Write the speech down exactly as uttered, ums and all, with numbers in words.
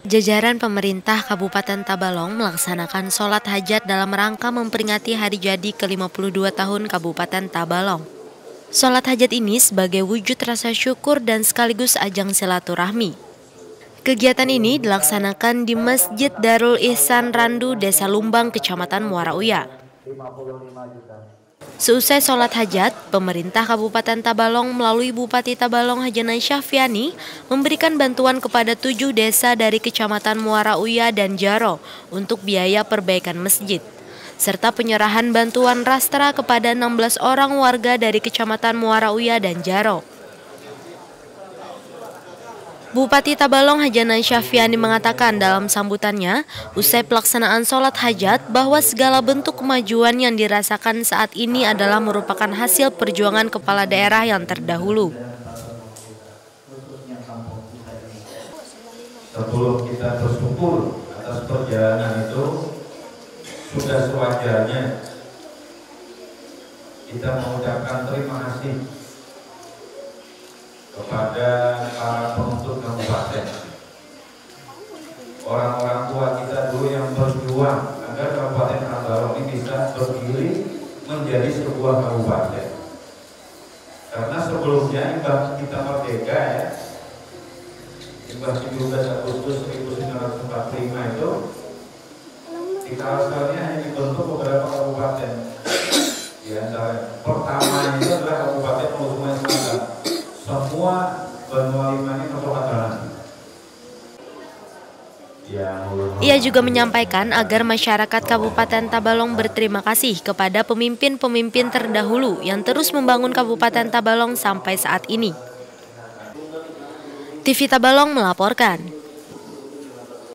Jajaran pemerintah Kabupaten Tabalong melaksanakan sholat hajat dalam rangka memperingati hari jadi ke lima puluh dua tahun Kabupaten Tabalong. Sholat hajat ini sebagai wujud rasa syukur dan sekaligus ajang silaturahmi. Kegiatan ini dilaksanakan di Masjid Darul Ihsan Randu, Desa Lumbang, Kecamatan Muara Uya. Seusai sholat hajat, pemerintah Kabupaten Tabalong melalui Bupati Tabalong Hajanan Syafyani memberikan bantuan kepada tujuh desa dari Kecamatan Muara Uya dan Jaro untuk biaya perbaikan masjid, serta penyerahan bantuan rastra kepada enam belas orang warga dari Kecamatan Muara Uya dan Jaro. Bupati Tabalong Hajanan Syafyani mengatakan dalam sambutannya, usai pelaksanaan sholat hajat, bahwa segala bentuk kemajuan yang dirasakan saat ini adalah merupakan hasil perjuangan kepala daerah yang terdahulu. Sebelum kita bersyukur atas perjalanan itu, sudah sewajarnya kita mengucapkan terima kasih kepada para penuntut kabupaten, orang-orang tua kita dulu yang berjuang agar Kabupaten Tabalong ini bisa berdiri menjadi sebuah kabupaten. Karena sebelumnya imbas kita merdeka ya, imbas tujuh belas Agustus seribu sembilan ratus empat puluh lima itu, di Kalsel hanya dibentuk beberapa kabupaten. Di antara pertama itu adalah Kabupaten Musuh Selatan. Semua benua lima ini merupakan. Ia juga menyampaikan agar masyarakat Kabupaten Tabalong berterima kasih kepada pemimpin-pemimpin terdahulu yang terus membangun Kabupaten Tabalong sampai saat ini. T V Tabalong melaporkan.